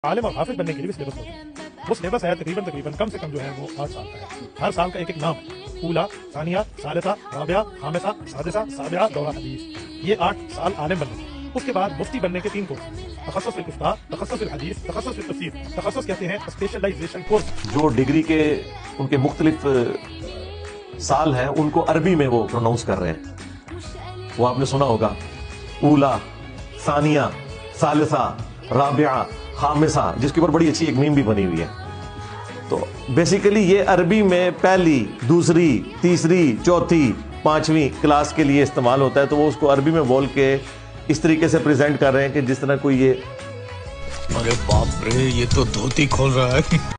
आलिम और हाफिज बनने के लिए भी सिलेबस होता है। वो सिलेबस है तकरीबन कम से कम जो है वो 8 साल का है। हर साल का एक एक नाम है, ऊला, सानिया, सालिसा, राबिया, खामिसा, सादिसा, साबिया, दौरा हदीस। ये 8 साल आलिम बनने। उसके बाद मुफ्ती बनने के 3 कोर्स, तखस्सुस फिल इफ्ता, तखस्सुस फिल हदीस, तखस्सुस फिल तफसीर। तखस्सुस कहते हैं स्पेशलाइजेशन कोर्स। जो डिग्री के उनके मुख्तलिफ साल हैं उनको अरबी में वो प्रोनाउंस कर रहे हैं। वो आपने सुना होगा, ऊला, सानिया, सालिसा, राबिया, खामिसा, जिसके ऊपर बड़ी अच्छी एक मीम भी बनी हुई है। तो बेसिकली ये अरबी में पहली, दूसरी, तीसरी, चौथी, 5वीं क्लास के लिए इस्तेमाल होता है। तो वो उसको अरबी में बोल के इस तरीके से प्रेजेंट कर रहे हैं कि जिस तरह कोई ये अरे बाप रे, ये तो धोती खोल रहा है।